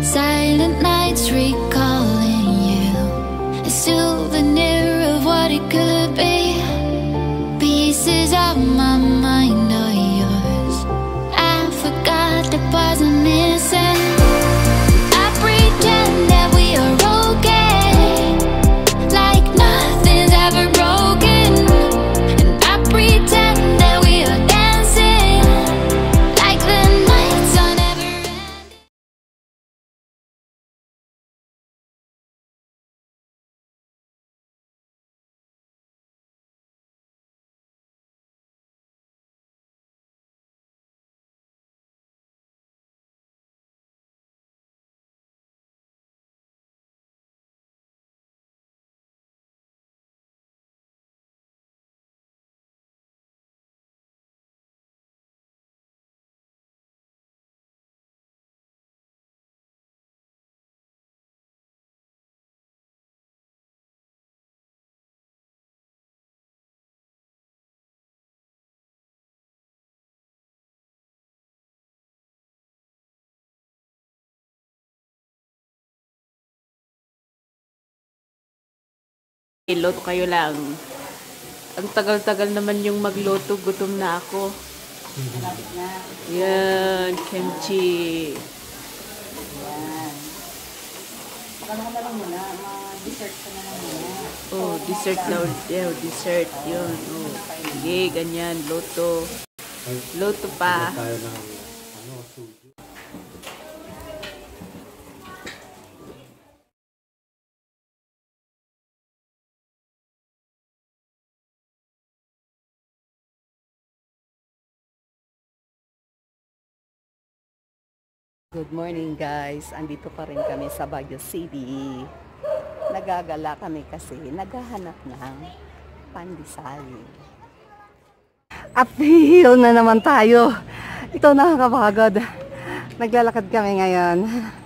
Silent nights recalling you, a souvenir of what it could be. Pieces of my mind are yours. I forgot the parts I'm missing. I pretend that we are okay, like nothing's ever broken. And I pretend that we are dancing, like the nights are never ending. Iloto kayo lang. Ang tagal-tagal naman yung magluto. Gutom na ako. Yan, kimchi. Yan. Pakala ka na lang muna. Ma-dessert ka na lang muna. Oh, dessert na ulit. Yeah, dessert. Yun. Oh. Sige, ganyan. Luto. Luto pa. Good morning guys. Andito pa rin kami sa Baguio City. Nagagala kami kasi naghahanap ng pandesal. Uphill na naman tayo. Ito nakakapagod. Naglalakad kami ngayon.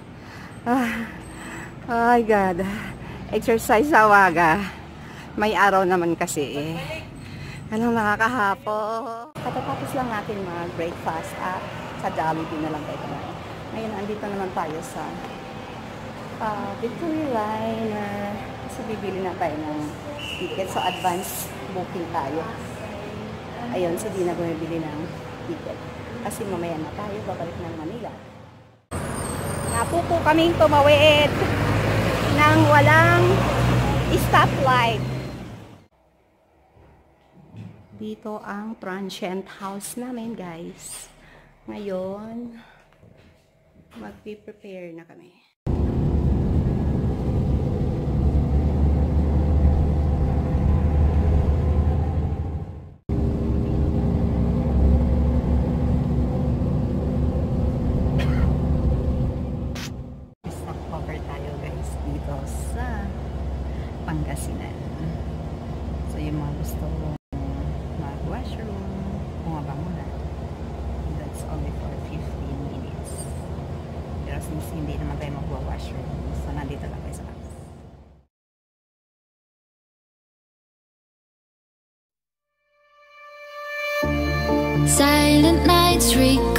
Oh my God. Exercise sa waga. May araw naman kasi eh. Anong nakakahapo. Katatapos lang natin mag-breakfast at sa Jollibee na lang tayo kumain. Ngayon, andito naman tayo sa Victory Line. Kasi bibili na tayo ng ticket. So, advance booking tayo. Ayun, so Deena bumibili ng ticket. Kasi mamaya na tayo, babalik ng Manila. Napupo kaming tumawid ng walang stoplight. Dito ang transient house namin, guys. Ngayon, mag-prepare na kami. Stopover tayo guys dito sa Pangasinan. So yung mga gusto mag-washroom, bumaba muna. That's only for 15 minutes. Pero since hindi naman tayo magwa-washroom, so nandito lang tayo sa house. Silent nights recalling